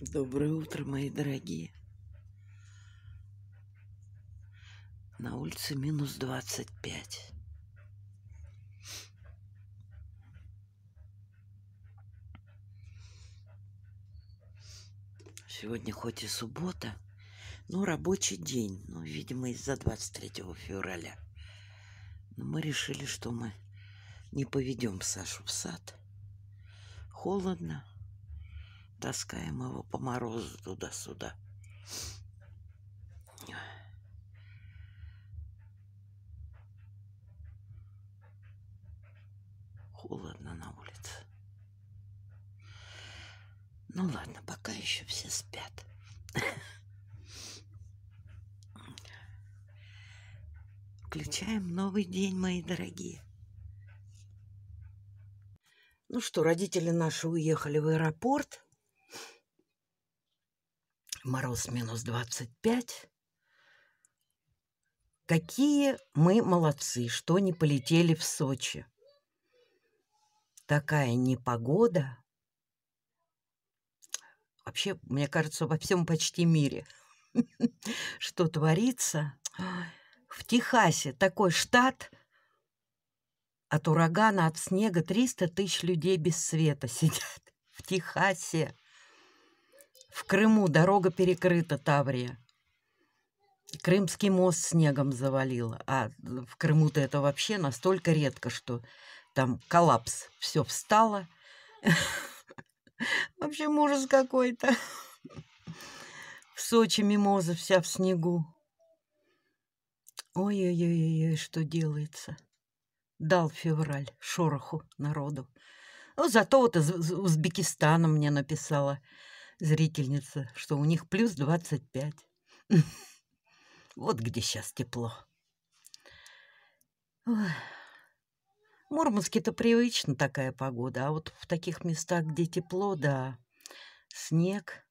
Доброе утро, мои дорогие. На улице минус 25. Сегодня хоть и суббота, но рабочий день. Ну, видимо, из-за 23 февраля. Но мы решили, что мы не поведем Сашу в сад. Холодно. Таскаем его по морозу туда-сюда. Холодно на улице. Ну ладно, пока еще все спят. Включаем новый день, мои дорогие. Ну что, родители наши уехали в аэропорт. Мороз минус 25. Какие мы молодцы, что не полетели в Сочи. Такая непогода. Вообще, мне кажется, во всем почти мире. Что творится. В Техасе такой штат. От урагана, от снега 300 тысяч людей без света сидят. В Техасе. В Крыму дорога перекрыта, Таврия. Крымский мост снегом завалило. А в Крыму-то это вообще настолько редко, что там коллапс. Все встало. Вообще ужас какой-то. В Сочи мимоза вся в снегу. Ой-ой-ой, что делается. Дал февраль шороху народу. Ну, зато вот из Узбекистана мне написала зрительница, что у них плюс 25. Вот где сейчас тепло. Ой. В Мурманске-то привычно такая погода, а вот в таких местах, где тепло, да, снег,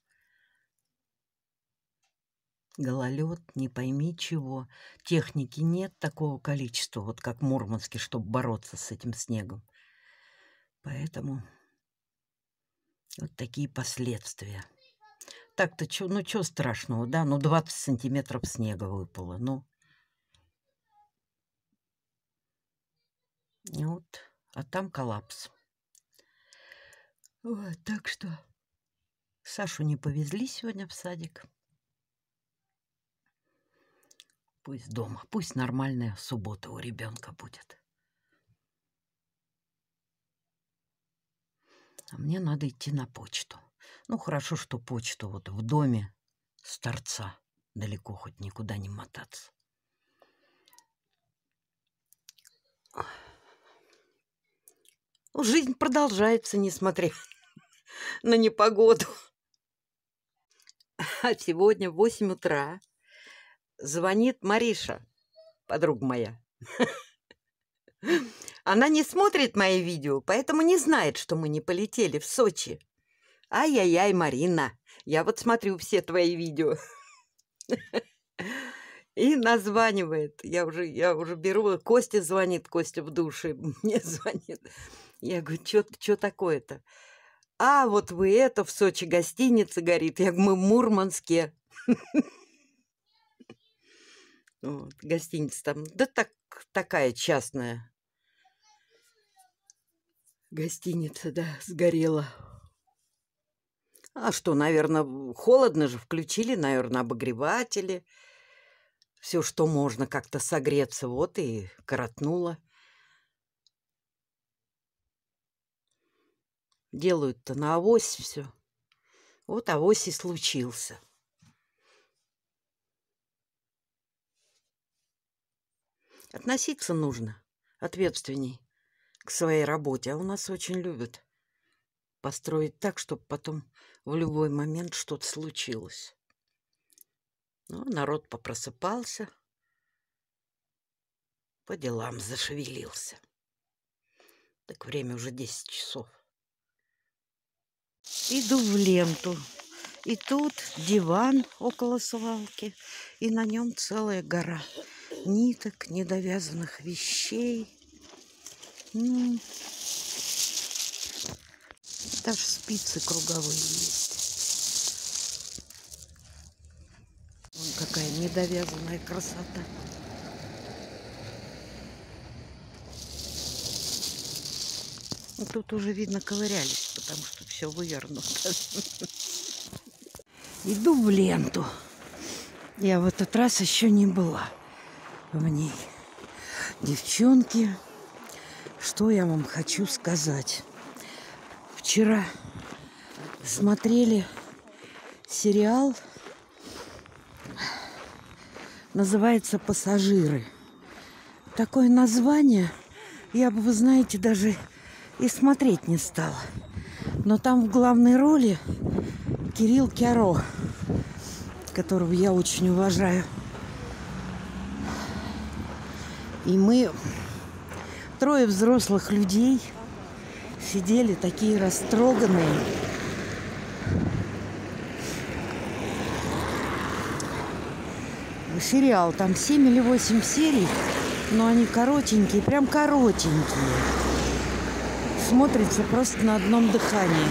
гололед, не пойми чего. Техники нет такого количества, вот как в Мурманске, чтобы бороться с этим снегом. Поэтому вот такие последствия. Так-то, ну, что страшного, да? Ну, 20 сантиметров снега выпало, ну. Вот, а там коллапс. Вот, так что Сашу не повезли сегодня в садик. Пусть дома, пусть нормальная суббота у ребенка будет. А мне надо идти на почту. Ну, хорошо, что почту вот в доме с торца. Далеко хоть никуда не мотаться. Жизнь продолжается, несмотря на непогоду. А сегодня в 8 утра звонит Мариша, подруга моя. Она не смотрит мои видео, поэтому не знает, что мы не полетели в Сочи. Ай-яй-яй, Марина, я вот смотрю все твои видео. И названивает. Я уже беру, Костя звонит, Костя в душе мне звонит. Я говорю, что такое-то? А, вот вы это, в Сочи гостиница горит. Я говорю, мы в Мурманске. Вот, гостиница там, да такая частная. Гостиница, да, сгорела. А что, наверное, холодно же, включили, наверное, обогреватели. Все, что можно как-то согреться, вот и коротнуло. Делают-то на авось все. Вот авось и случился. Относиться нужно ответственней к своей работе. А у нас очень любят построить так, чтобы потом в любой момент что-то случилось. Ну, народ попросыпался, по делам зашевелился. Так время уже 10 часов. Иду в ленту. И тут диван около свалки, и на нем целая гора ниток, недовязанных вещей. Даже спицы круговые есть. какая недовязанная красота. Ну, тут уже, видно, ковырялись, потому что все вывернуто. Иду в ленту. Я в этот раз еще не была в ней. Девчонки, что я вам хочу сказать. Вчера смотрели сериал, называется «Пассажиры». Такое название я бы, вы знаете, даже и смотреть не стала. Но там в главной роли Кирилл Кяро, которого я очень уважаю. И мы, трое взрослых людей, сидели такие растроганные. Сериал, там 7 или 8 серий, но они коротенькие, прям коротенькие. Смотрится просто на одном дыхании.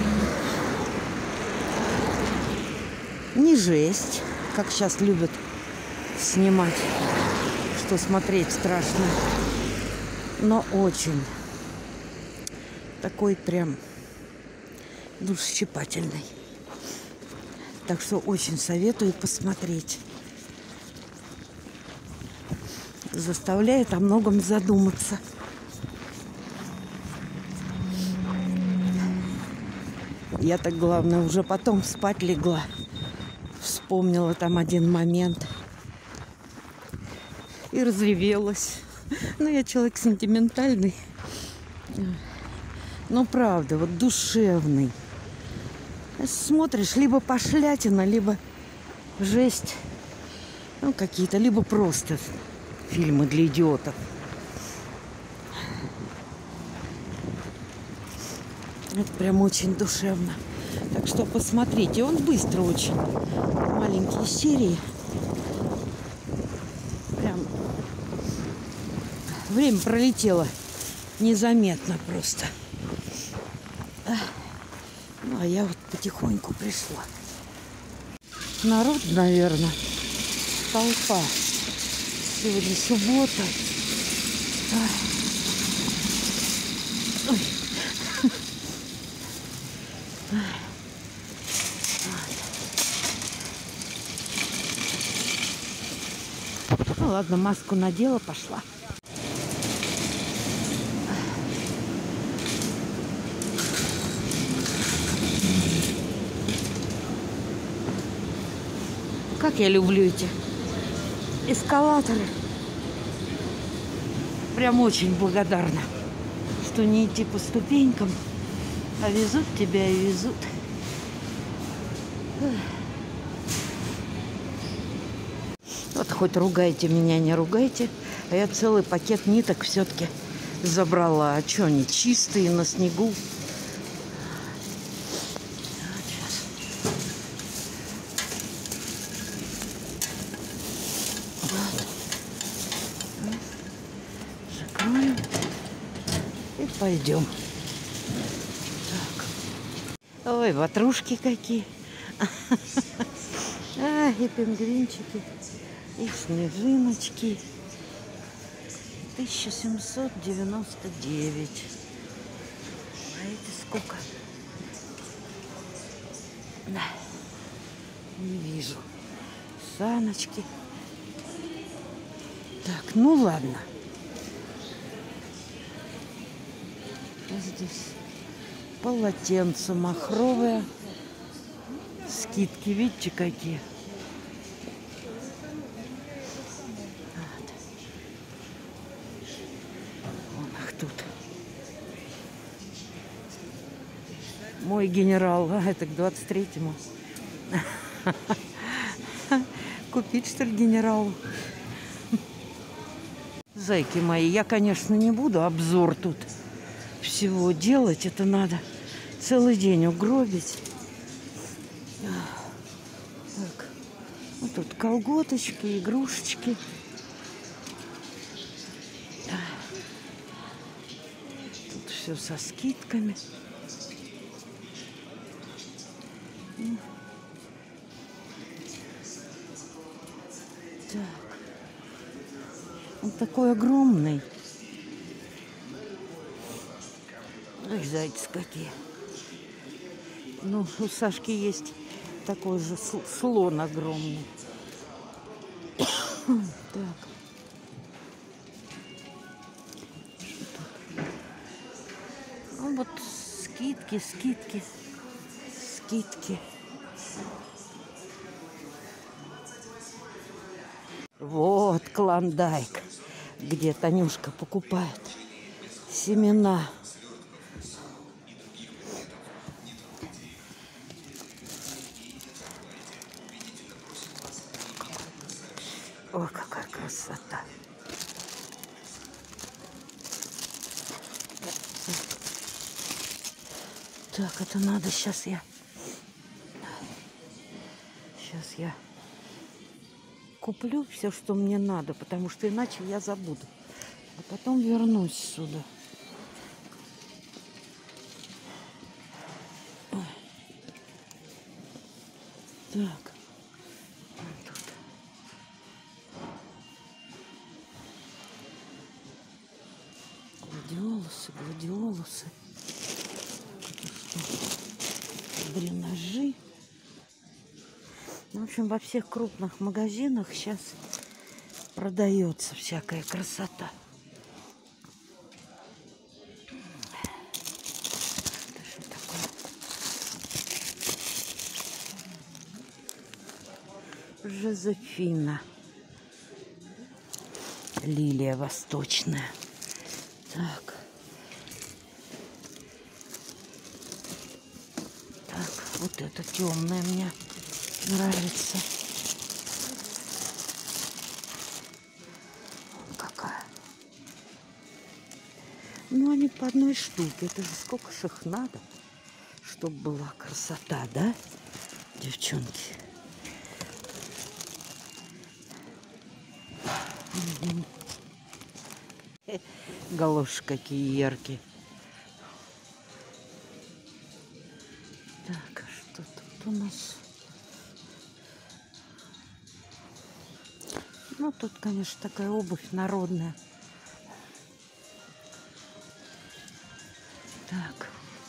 Не жесть, как сейчас любят снимать, что смотреть страшно. Но очень такой прям душещипательный. Так что очень советую посмотреть. Заставляет о многом задуматься. Я так, главное, уже потом спать легла. Вспомнила там один момент. И разревелась. Ну, я человек сентиментальный. Но правда, вот душевный. Смотришь, либо пошлятина, либо жесть. Ну, какие-то, либо просто фильмы для идиотов. Это прям очень душевно. Так что посмотрите. Он быстро очень. Маленькие серии. Прям время пролетело незаметно просто. Ну, а я вот потихоньку пришла. Народ, наверное, толпа. Сегодня суббота. Ой. Ну ладно, маску надела, пошла. Как я люблю эти эскалаторы. Прям очень благодарна, что не идти по ступенькам, а везут тебя и везут. Вот хоть ругайте меня, не ругайте, а я целый пакет ниток все-таки забрала. А что, они чистые, на снегу? Закроем и пойдем. Так. Ой, ватрушки какие. И пингвинчики, и снежиночки. 1799. А эти сколько? Да. Не вижу. Саночки. Так, ну ладно. Здесь полотенце махровое. Скидки, видите, какие? Вот. Вон их тут. Мой генерал, это к 23-му. Купить, что ли, генералу? Зайки мои, я, конечно, не буду обзор тут всего делать. Это надо целый день угробить. Так, вот тут колготочки, игрушечки. Тут все со скидками. Так. Он такой огромный. Ой, зайцы какие. Ну, у Сашки есть такой же слон огромный. Так. Ну, вот скидки, скидки, скидки. Вот Клондайк, где Танюшка покупает семена. Ой, какая красота. Так, это надо сейчас я куплю все, что мне надо, потому что иначе я забуду. А потом вернусь сюда. Ой. Так. Вот тут. Гладиолусы, гладиолусы. Дренажи. В общем, во всех крупных магазинах сейчас продается всякая красота. Это что такое? Жозефина. Лилия восточная. Так. Так, вот эта темная мне нравится. Какая. Ну, они по одной штуке. Это же сколько ж их надо, чтобы была красота, да, девчонки? Галоши какие яркие. Так, а что тут у нас? Ну, тут, конечно, такая обувь народная. Так.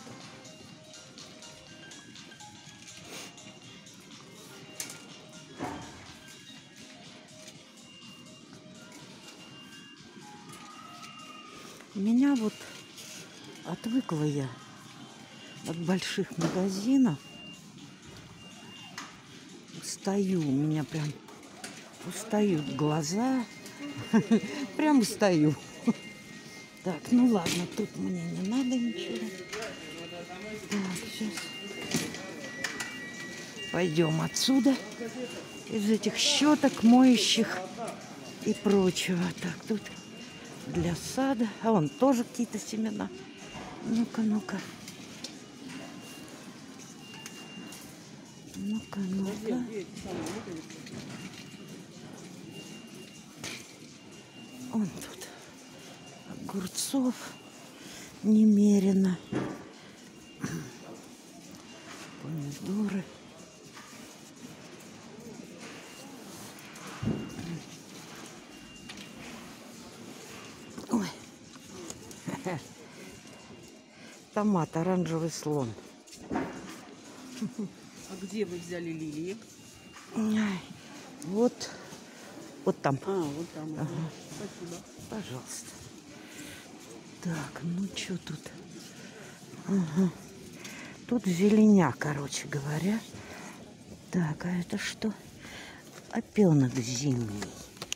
Меня вот отвыкла я от больших магазинов. Устаю, у меня прям устают глаза. Прям устаю. Так, ну ладно, тут мне не надо ничего. Так, сейчас пойдем отсюда. Из этих щеток, моющих и прочего. Так, тут для сада. А вон тоже какие-то семена. Ну-ка, ну-ка. Ну-ка, ну-ка. Вон тут огурцов немерено. Помидоры. Ой. Томат, оранжевый слон. А где вы взяли лилии? Вот там. А, вот там. Ага. Спасибо. Пожалуйста. Так, ну что тут? Ага. Тут зеленя, короче говоря. Так, а это что? Опенок зимний.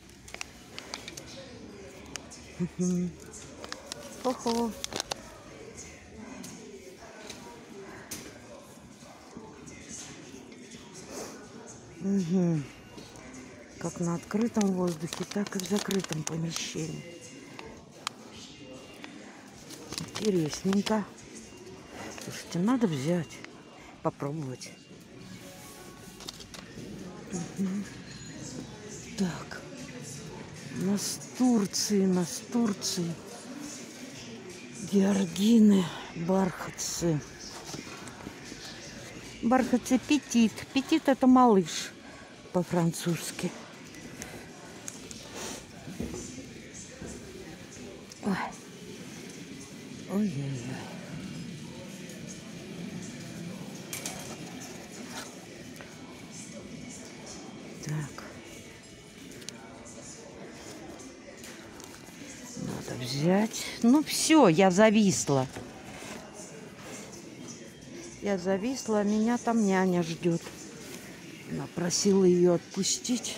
Угу. Хо-хо. Угу. Как на открытом воздухе, так и в закрытом помещении. Интересненько. Слушайте, надо взять, попробовать. Угу. Так. Настурции. Георгины, бархатцы. Бархатцы петит. Петит — это малыш по-французски. Ой-ой-ой. Так. Надо взять. Ну все, я зависла. Я зависла, а меня там няня ждет. Она просила ее отпустить.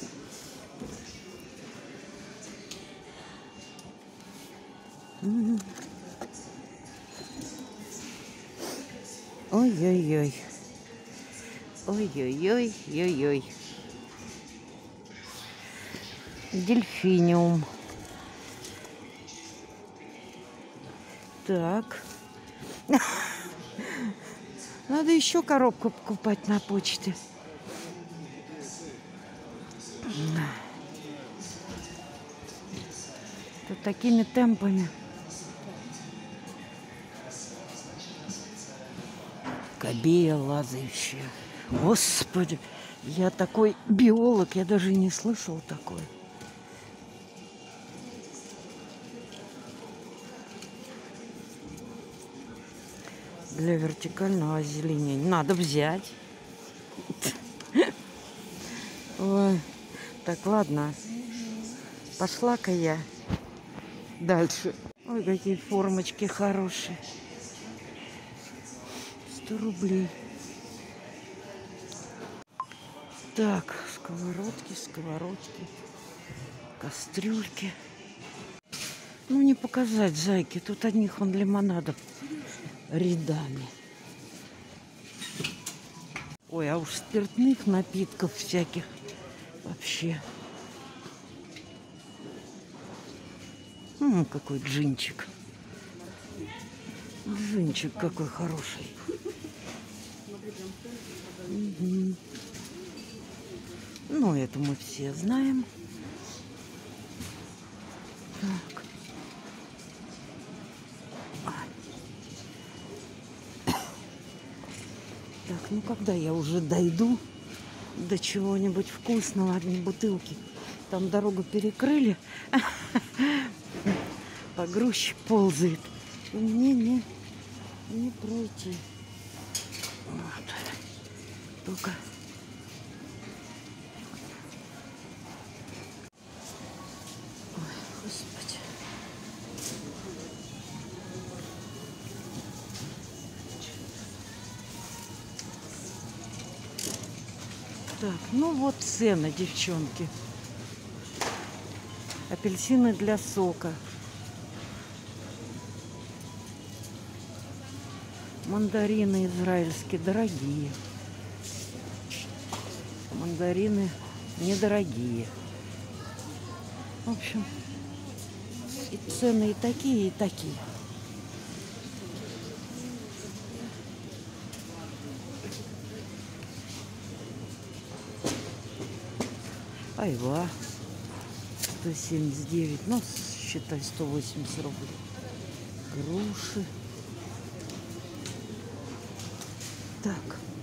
Ой-ой-ой. Ой-ой-ой-ой-ой. Дельфиниум. Так. Надо еще коробку покупать на почте. Тут такими темпами. Кобея лазающая. Господи, я такой биолог, я даже не слышал такое. Для вертикального озеленения надо взять. Ой. Так, ладно. Пошла-ка я дальше. Ой, какие формочки хорошие. 100 рублей. Так, сковородки, кастрюльки. Ну, не показать, зайки. Тут одних вон лимонадов рядами. Ой, а уж спиртных напитков всяких вообще. Какой джинчик. Джинчик какой хороший. Угу. Ну, это мы все знаем. Так. Так, ну когда я уже дойду до чего-нибудь вкусного, одни бутылки. Там дорогу перекрыли. Погрузчик ползает. И мне не пройти. Вот. Только... Ой, Господи. Так, ну вот цены, девчонки. Апельсины для сока. Мандарины израильские дорогие. Мандарины недорогие. В общем, и цены и такие, и такие. Айва 179, ну, считай, 180 рублей. Груши. Так.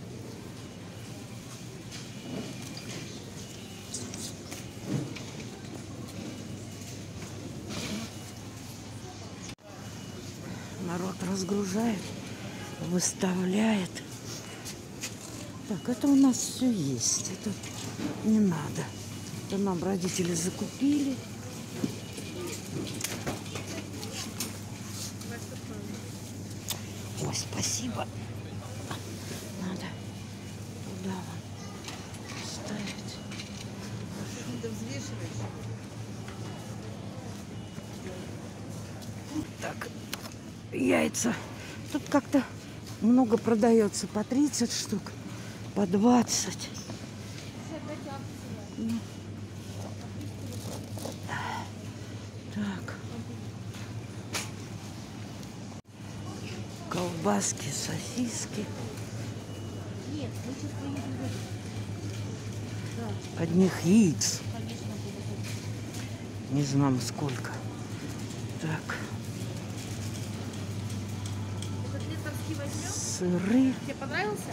Народ разгружает, выставляет. Так, это у нас все есть. Это не надо. Это нам родители закупили. Ой, спасибо. Надо туда вот ставить. Ты взвешиваешь? Так, яйца. Тут как-то много продается. По 30 штук, по 20. Так. Колбаски, сосиски. Нет, мы сейчас поедем. Одних яиц. Не знаю сколько. Так. Этот литовский возьмем? Сыры, Тебе понравился?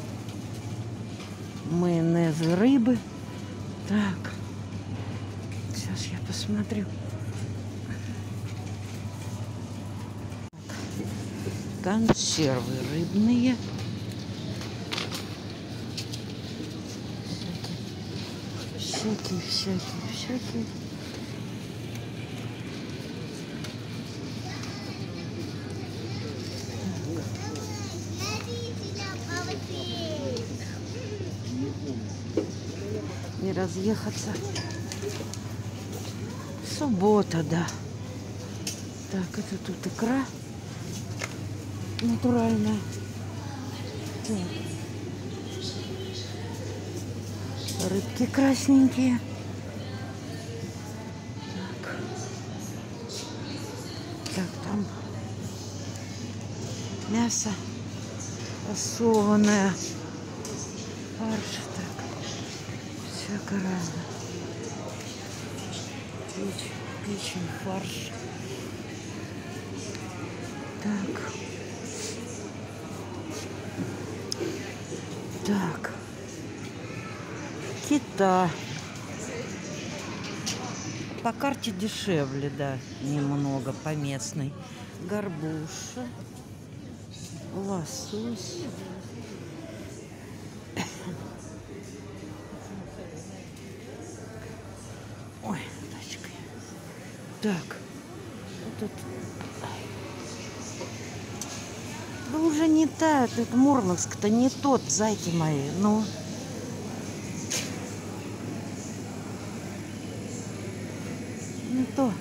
майонез рыбы. Так. Сейчас я посмотрю. Консервы рыбные. Всякие. Не разъехаться. Суббота, да. Так, это тут икра натуральная. Так. Рыбки красненькие. Так, там мясо фасованное. Фарш, так. Всяко разное. Печень, фарш. Так. Так. Кита. По карте дешевле, да, немного, по местной. Горбуша. Лосось. Ой, дочка. Так. Вот это. Да уже не так. Это Мурманск-то не тот, зайки мои. Ну. Не то.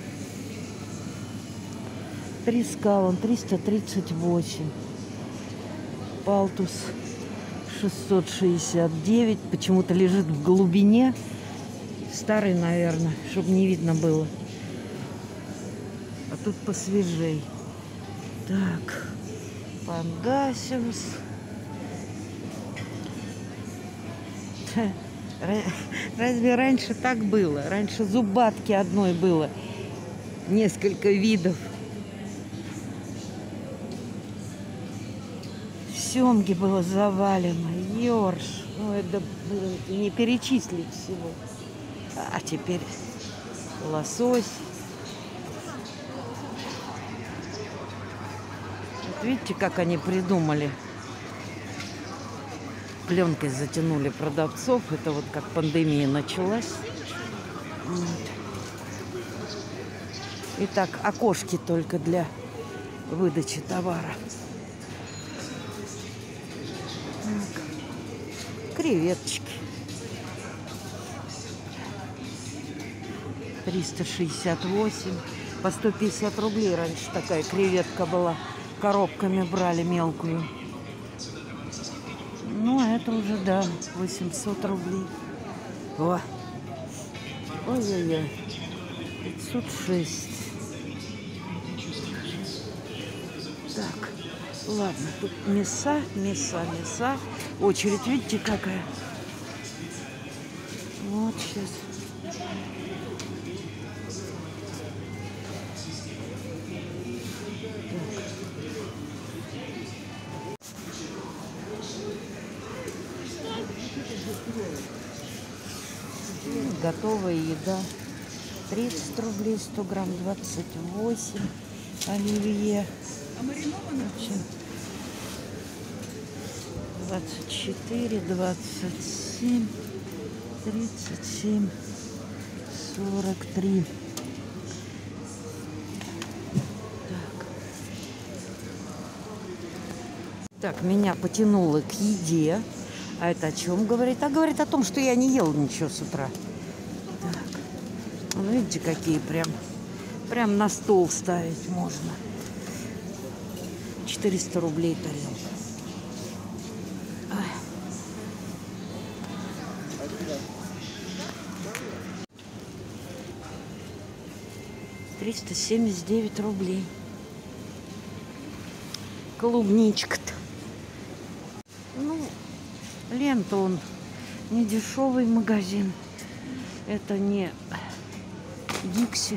Треска, вон 338. Палтус 669. Почему-то лежит в глубине. Старый, наверное, чтобы не видно было. А тут посвежей. Так. Пангасиус. Разве раньше так было? Раньше зубатки одной было. Несколько видов. Семги было завалено. Ёрш. Ну, это, блин, не перечислить всего. А теперь лосось. Вот видите, как они придумали. Пленкой затянули продавцов. Это вот как пандемия началась. Вот. Итак, окошки только для выдачи товара. Так. Креветочки. 368. По 150 рублей раньше такая креветка была. Коробками брали мелкую. Ну, а это уже, да, 800 рублей. О! Ой-ой-ой. 506. Так, ладно, тут мяса. Очередь, видите, какая? Вот сейчас. Готовая еда. 30 рублей, 100 грамм, 28. Оливье. А маринованных? 24, 27, 37, 43. Так, меня потянуло к еде. А это о чем говорит? А говорит о том, что я не ела ничего с утра. Так. Ну, видите, какие прям на стол ставить можно. 400 рублей тарелка. Ай. 379 рублей. Клубничка-то. Ну, Лента, он не дешевый магазин. Это не Дикси.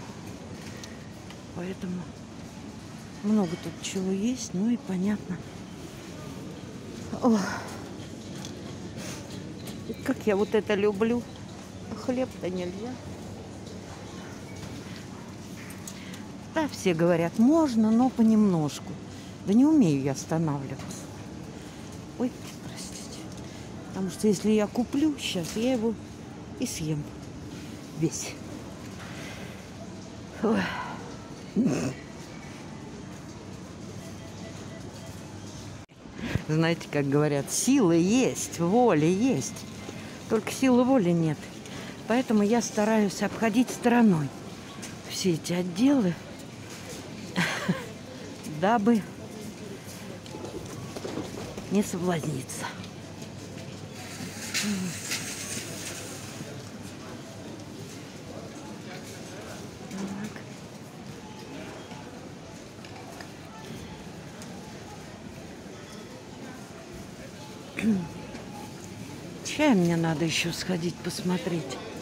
Поэтому много тут чего есть. Ну и понятно. О, как я вот это люблю. Хлеб-то нельзя. Да, все говорят, можно, но понемножку. Да не умею я останавливаться. Ой, простите. Потому что если я куплю сейчас, я его и съем весь. Ой. Знаете, как говорят, силы есть, воля есть. Только силы воли нет. Поэтому я стараюсь обходить стороной все эти отделы, дабы не соблазниться. Чай мне надо еще сходить посмотреть.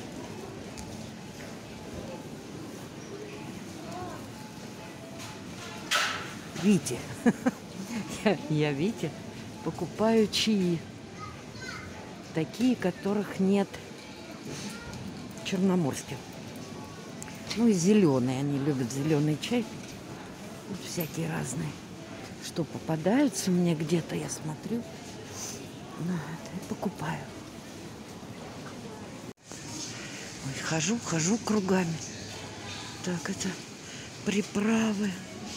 Вите. Я Вите покупаю чаи. Такие, которых нет в Черноморске. Ну и зеленые. Они любят зеленый чай. Вот всякие разные. Что попадаются мне где-то, я смотрю. И покупаю. Ой, хожу кругами. Так, это приправы.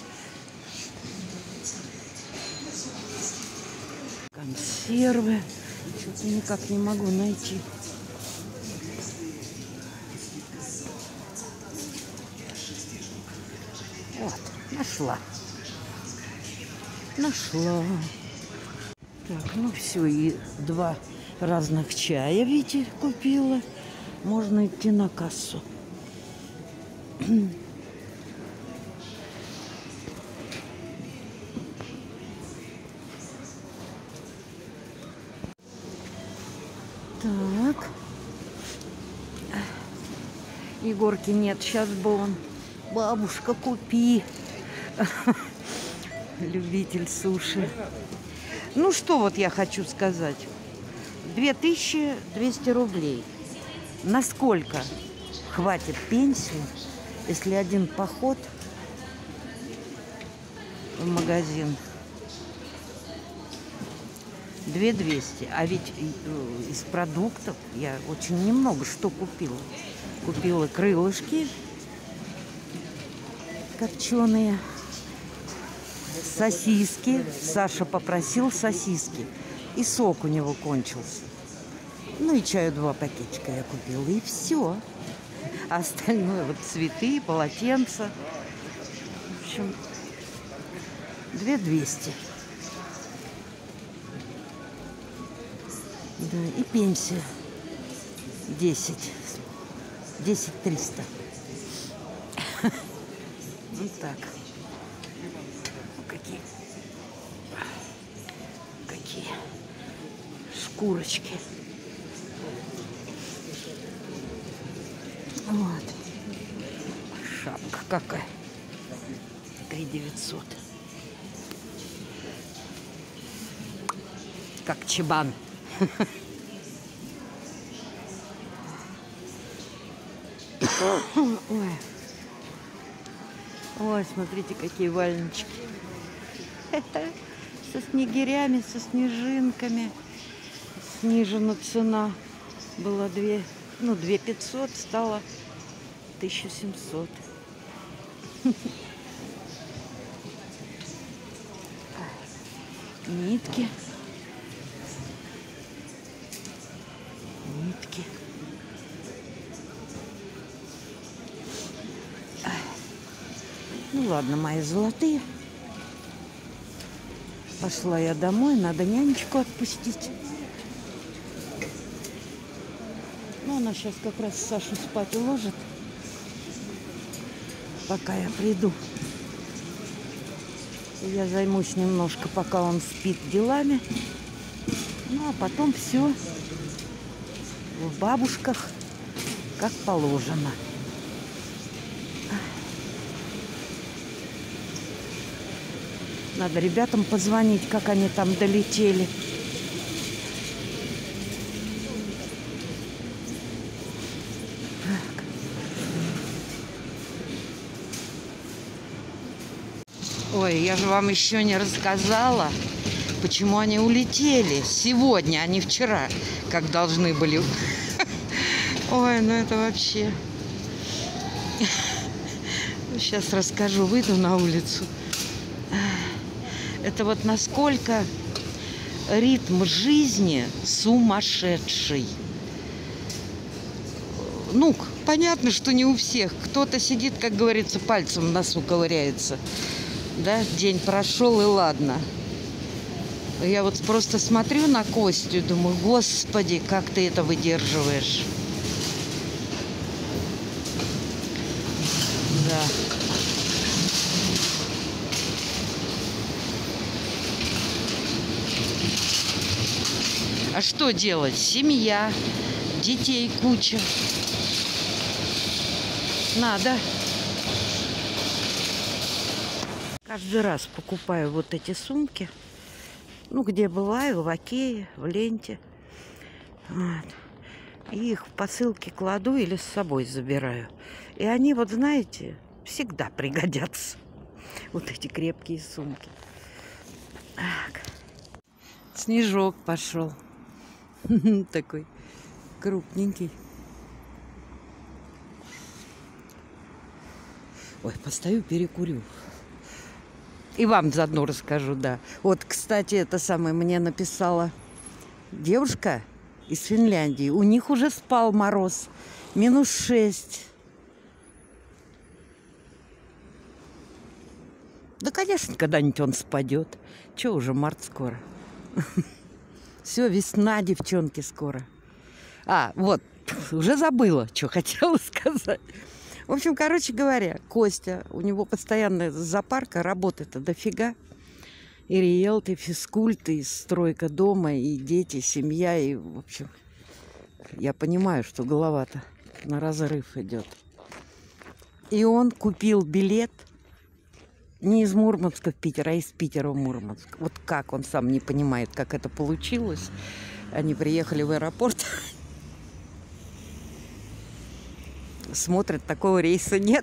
Консервы. Что-то никак не могу найти. Вот, нашла. Так, ну все, и 2 разных чая, видите, купила. Можно идти на кассу. Так. Егорки нет, сейчас бы он. Бабушка, купи. Любитель суши. Ну что вот я хочу сказать. 2200 рублей. Насколько хватит пенсии, если один поход в магазин 2200. А ведь из продуктов я очень немного что купила. Купила крылышки копченые, сосиски. Саша попросил сосиски. И сок у него кончился. Ну и чаю 2 пакетика я купила. И все. А остальное вот цветы, полотенца. В общем, 2200. Да, и пенсия 10 300. Вот так. Какие шкурочки. Вот. Шапка какая. 3900. Как чебан. Ой. Ой, смотрите, какие валеночки. Со снегирями, со снежинками. Снижена цена. Была 2500, стала 1700. Нитки. Ну ладно, мои золотые. Пошла я домой, надо нянечку отпустить. Ну, она сейчас как раз Сашу спать уложит, пока я приду. И я займусь немножко, пока он спит, делами. Ну, а потом все в бабушках, как положено. Надо ребятам позвонить, как они там долетели. Так. Ой, я же вам еще не рассказала, почему они улетели сегодня, а не вчера, как должны были. Ой, ну это вообще... Сейчас расскажу, выйду на улицу. Это вот насколько ритм жизни сумасшедший. Ну, понятно, что не у всех. Кто-то сидит, как говорится, пальцем в носу ковыряется. Да, день прошел, и ладно. Я вот просто смотрю на Костю и думаю, господи, как ты это выдерживаешь. Да. А что делать? Семья, детей куча. Надо. Каждый раз покупаю вот эти сумки. Ну, где бываю, в Окее, в Ленте. Вот. И их в посылке кладу или с собой забираю. И они, вот знаете, всегда пригодятся. Вот эти крепкие сумки. Так. Снежок пошел. Такой крупненький. Ой, постою, перекурю. И вам заодно расскажу, да. Вот, кстати, это самое мне написала девушка из Финляндии. У них уже спал мороз. -6. Да, конечно, когда-нибудь он спадет. Че уже, март скоро. Все, весна, девчонки, скоро. А, вот, уже забыла, что хотела сказать. В общем, короче говоря, Костя, у него постоянно зоопарка, работы-то дофига. И риэлт, и физкульт, и стройка дома, и дети, семья, и, в общем, я понимаю, что голова-то на разрыв идет. И он купил билет не из Мурманска в Питер, а из Питера в Мурманск. Вот как, он сам не понимает, как это получилось. Они приехали в аэропорт. Смотрят, такого рейса нет.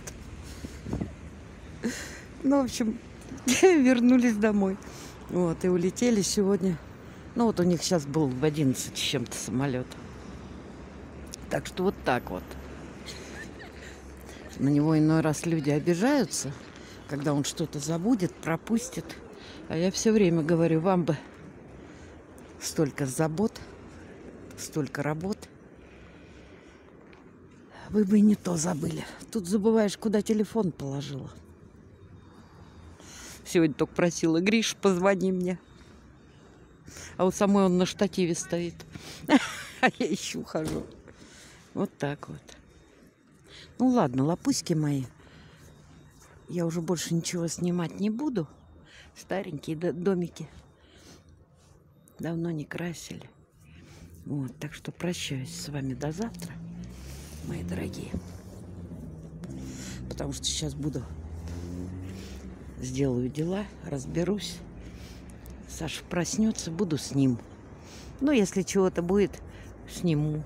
Ну, в общем, вернулись домой. Вот, и улетели сегодня. Ну, вот у них сейчас был в 11 с чем-то самолет. Так что вот так вот. На него иной раз люди обижаются, когда он что-то забудет, пропустит. А я все время говорю, вам бы столько забот, столько работ. Вы бы и не то забыли. Тут забываешь, куда телефон положила. Сегодня только просила, Гриш, позвони мне. А вот самой он на штативе стоит. А я еще ухожу. Вот так вот. Ну ладно, лапуськи мои. Я уже больше ничего снимать не буду. Старенькие домики. Давно не красили. Вот, так что прощаюсь с вами до завтра, мои дорогие. Потому что сейчас сделаю дела, разберусь. Саша проснется, буду с ним. Ну, если чего-то будет, сниму.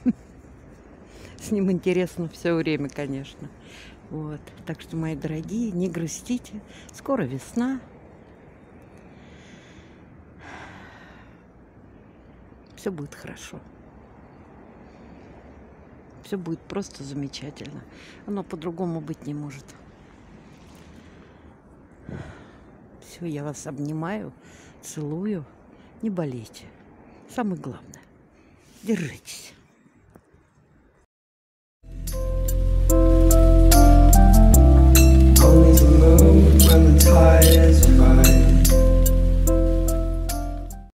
С ним интересно все время, конечно. Вот. Так что, мои дорогие, не грустите. Скоро весна. Все будет хорошо. Все будет просто замечательно. Оно по-другому быть не может. Все, я вас обнимаю, целую. Не болейте. Самое главное. Держитесь.